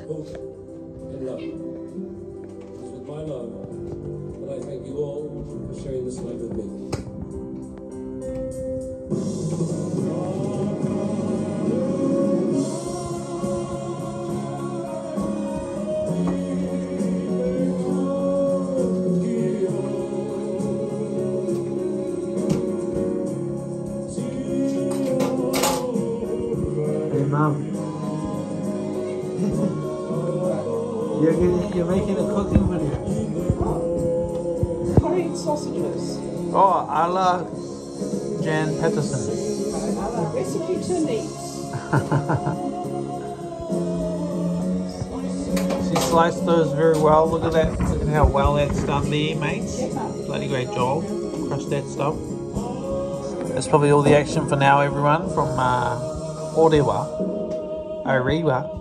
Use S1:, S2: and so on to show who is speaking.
S1: hope and love. It's with my love that I thank you all for sharing this night with me.
S2: Mum, you're making a cooking video.
S3: Curried sausages.
S2: Oh, a la Jan Peterson.
S3: Recipe to neat.
S2: She sliced those very well. Look at that. Look at how well that's done there, mates. Bloody great job. Crush that stuff. That's probably all the action for now, everyone, from Orewa.